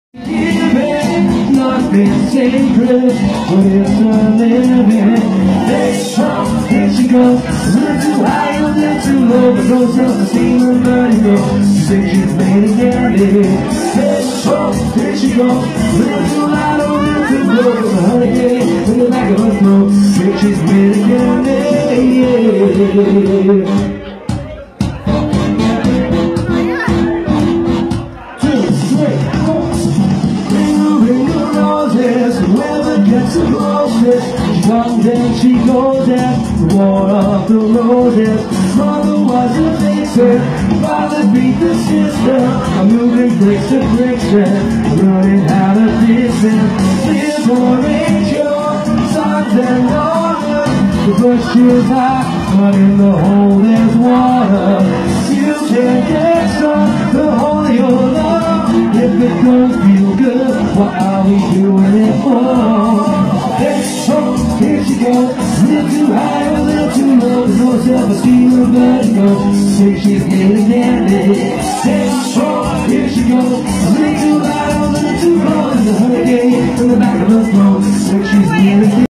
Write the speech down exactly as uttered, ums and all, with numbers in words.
Giving, nothing sacred, but it's a living. Hey, oh, here she goes, a little too high, a little too low, but no self-esteem and burning low. She thinks she's made again. Hey, oh, here she goes, a little too loud, a little too low, but a hurricane, with the back of her throat. Thinks she's made again. Yeah. Gets the roses, she comes and she goes at the war of the roses. Mother was a fixer, father beat the sister. I'm moving bricks to bricks and learning how to listen. Live for Rachel, sons and daughters. The bush is high, but in the hole there's water. You can get some, the holy your love. If it don't feel good, what are we doing it for? Here she goes, a little too high, a little too low. There's no self-esteem or blood to go. Think she's getting candy. Hey, oh, here she goes, a little